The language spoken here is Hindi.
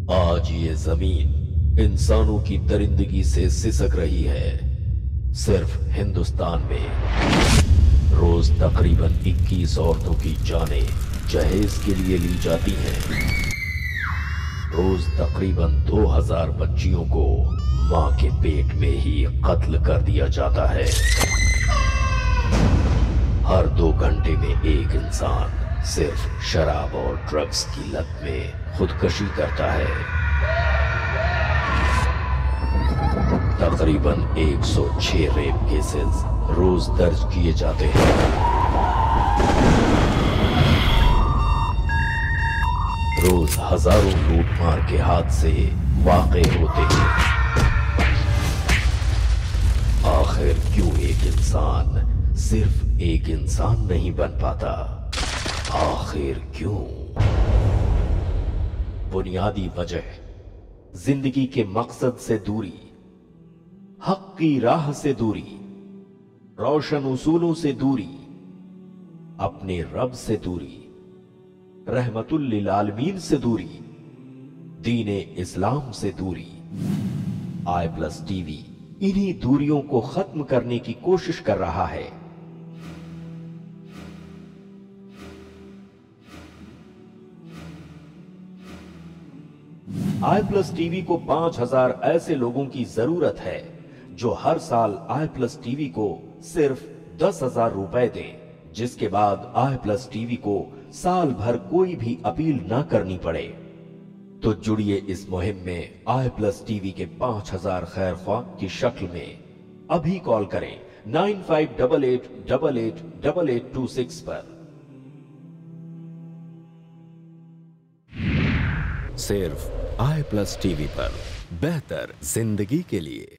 आज ये जमीन इंसानों की दरिंदगी से सिसक रही है। सिर्फ हिंदुस्तान में रोज तकरीबन 21 औरतों की जानें जहेज के लिए ली जाती हैं। रोज तकरीबन 2000 बच्चियों को मां के पेट में ही कत्ल कर दिया जाता है। हर 2 घंटे में एक इंसान सिर्फ शराब और ड्रग्स की लत में खुदकुशी करता है। तकरीबन 106 रेप केसेस रोज दर्ज किए जाते हैं। रोज हजारों लूटमार के हादसे वाक़े होते हैं। आखिर क्यों एक इंसान सिर्फ एक इंसान नहीं बन पाता? आखिर क्यों? बुनियादी वजह जिंदगी के मकसद से दूरी, हक की राह से दूरी, रोशन उसूलों से दूरी, अपने रब से दूरी, रहमतुल लिल आलमीन से दूरी, दीने इस्लाम से दूरी। i+ टीवी इन्हीं दूरियों को खत्म करने की कोशिश कर रहा है। i+ टीवी को 5000 ऐसे लोगों की जरूरत है जो हर साल i+ टीवी को सिर्फ 10,000 रुपए दें, जिसके बाद i+ टीवी को साल भर कोई भी अपील ना करनी पड़े। तो जुड़िए इस मुहिम में i+ टीवी के 5000 खैर ख्वाह की शक्ल में। अभी कॉल करें 9588888826 पर। सिर्फ i+ टीवी पर बेहतर जिंदगी के लिए।